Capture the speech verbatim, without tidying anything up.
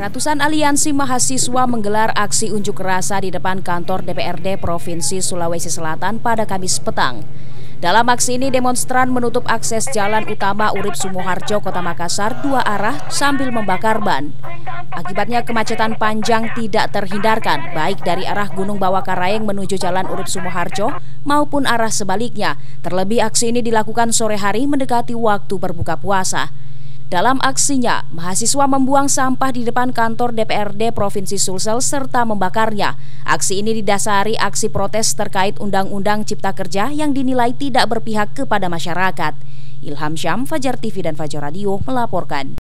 Ratusan aliansi mahasiswa menggelar aksi unjuk rasa di depan kantor D P R D Provinsi Sulawesi Selatan pada Kamis petang. Dalam aksi ini, demonstran menutup akses jalan utama Urip Sumoharjo, Kota Makassar, dua arah sambil membakar ban. Akibatnya kemacetan panjang tidak terhindarkan, baik dari arah Gunung Bawakaraeng menuju Jalan Urip Sumoharjo maupun arah sebaliknya. Terlebih aksi ini dilakukan sore hari mendekati waktu berbuka puasa. Dalam aksinya, mahasiswa membuang sampah di depan kantor D P R D Provinsi Sulsel serta membakarnya. Aksi ini didasari aksi protes terkait Undang-Undang Cipta Kerja yang dinilai tidak berpihak kepada masyarakat. Ilham Syam, Fajar T V dan Fajar Radio melaporkan.